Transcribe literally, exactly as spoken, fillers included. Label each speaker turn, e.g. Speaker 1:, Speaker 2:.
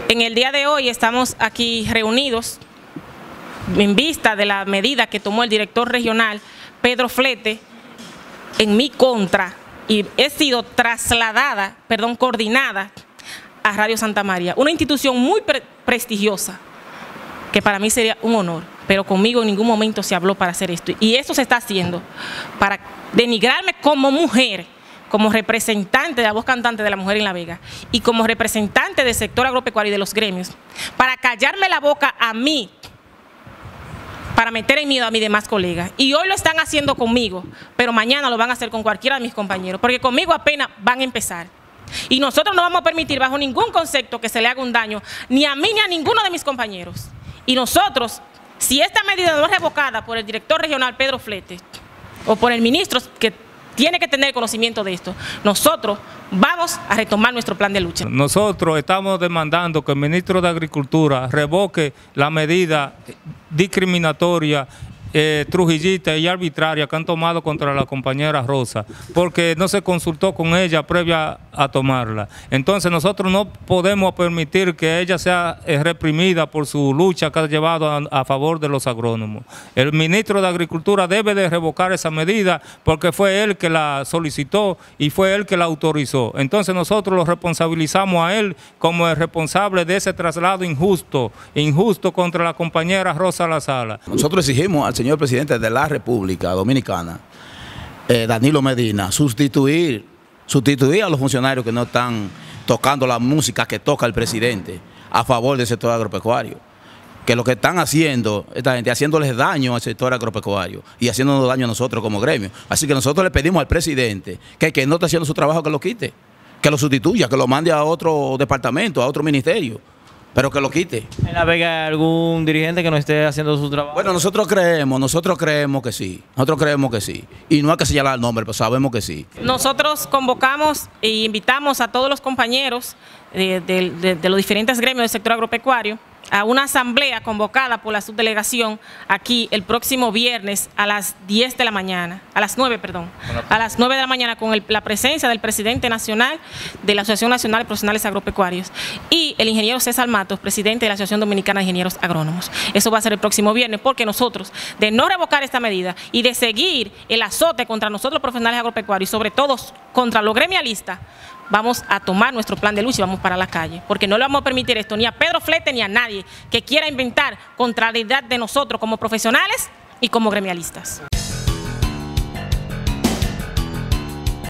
Speaker 1: En el día de hoy estamos aquí reunidos en vista de la medida que tomó el director regional Pedro Flete en mi contra, y he sido trasladada, perdón, coordinada a Radio Santa María, una institución muy pre prestigiosa, que para mí sería un honor, pero conmigo en ningún momento se habló para hacer esto. Y eso se está haciendo para denigrarme como mujer, como representante de la voz cantante de la mujer en La Vega y como representante del sector agropecuario y de los gremios, para callarme la boca a mí, para meter en miedo a mis demás colegas. Y hoy lo están haciendo conmigo, pero mañana lo van a hacer con cualquiera de mis compañeros, porque conmigo apenas van a empezar. Y nosotros no vamos a permitir bajo ningún concepto que se le haga un daño, ni a mí ni a ninguno de mis compañeros. Y nosotros, si esta medida no es revocada por el director regional Pedro Flete, o por el ministro que tiene que tener conocimiento de esto, nosotros vamos a retomar nuestro plan de lucha.
Speaker 2: Nosotros estamos demandando que el ministro de Agricultura revoque la medida discriminatoria, eh, trujillista y arbitraria que han tomado contra la compañera Rosa, porque no se consultó con ella previa a tomarla. Entonces nosotros no podemos permitir que ella sea eh, reprimida por su lucha que ha llevado a, a favor de los agrónomos. El ministro de Agricultura debe de revocar esa medida porque fue él que la solicitó y fue él que la autorizó. Entonces nosotros lo responsabilizamos a él como el responsable de ese traslado injusto, injusto contra la compañera Rosa La Sala.
Speaker 3: Nosotros exigimos al señor presidente de la República Dominicana, eh, Danilo Medina, sustituir, sustituir a los funcionarios que no están tocando la música que toca el presidente a favor del sector agropecuario. Que lo que están haciendo, esta gente, haciéndoles daño al sector agropecuario y haciéndonos daño a nosotros como gremio. Así que nosotros le pedimos al presidente que, que no está haciendo su trabajo, que lo quite, que lo sustituya, que lo mande a otro departamento, a otro ministerio, pero que lo quite.
Speaker 4: ¿En La Vega hay algún dirigente que no esté haciendo su trabajo?
Speaker 3: Bueno, nosotros creemos, nosotros creemos que sí, nosotros creemos que sí. Y no hay que señalar el nombre, pero sabemos que sí.
Speaker 1: Nosotros convocamos e invitamos a todos los compañeros de, de, de, de los diferentes gremios del sector agropecuario a una asamblea convocada por la subdelegación aquí el próximo viernes a las diez de la mañana, a las nueve, perdón, a las nueve de la mañana, con el, la presencia del presidente nacional de la Asociación Nacional de Profesionales Agropecuarios y el ingeniero César Matos, presidente de la Asociación Dominicana de Ingenieros Agrónomos. Eso va a ser el próximo viernes, porque nosotros, de no revocar esta medida y de seguir el azote contra nosotros los profesionales agropecuarios y sobre todo contra los gremialistas, vamos a tomar nuestro plan de lucha y vamos para la calle, porque no le vamos a permitir esto ni a Pedro Flete ni a nadie que quiera inventar contrariedad de nosotros como profesionales y como gremialistas.